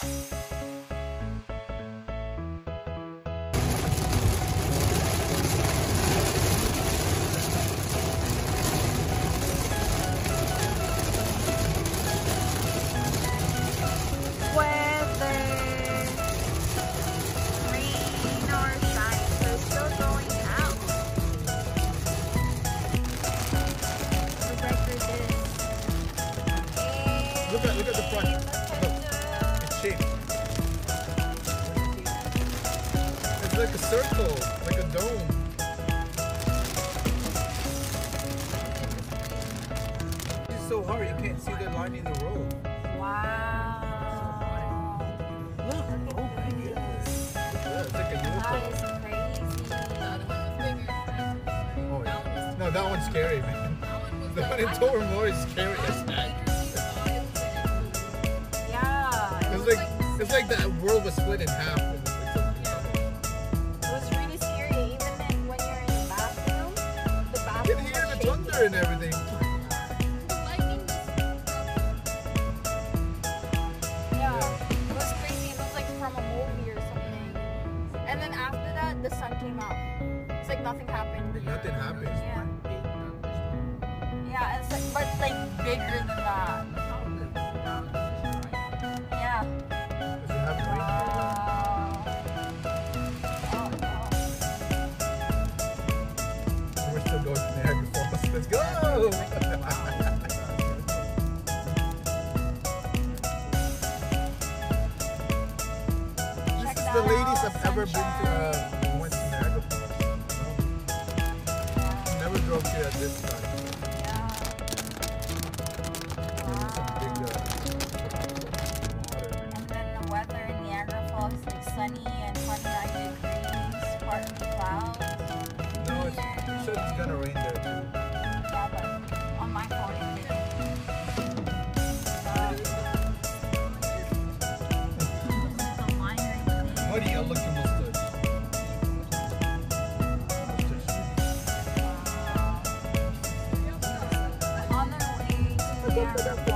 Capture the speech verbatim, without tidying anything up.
Look at, look at the front. Look, it's shaped. It's like a circle, like a dome. It's so hard, you can't see the line in the road. Wow. Look, oh my goodness. Yeah, it's like a unicorn. That is crazy. Oh, yeah. No, that one's scary, man. The one in Tormore is scary as heck. It's like, it's like that world was split in half. It was, like it was really scary, even when you're in the bathroom. The bathroom you can hear the thunder and everything. Yeah, it was crazy. It was like from a movie or something. And then after that, the sun came out. It's like nothing happened. Nothing happened. Yeah. Yeah, it's like, but like bigger than that. Yeah. We're still going to Niagara Falls. Let's go! This is the latest I've ever been to. Uh, went to Niagara Falls. No. Never drove here at this time. Sunny and twenty-nine degrees, partly clouds. No, it's, it says it's gonna rain there too. Yeah, but on my phone it didn't. What do you look at mustache? On their way to Niagara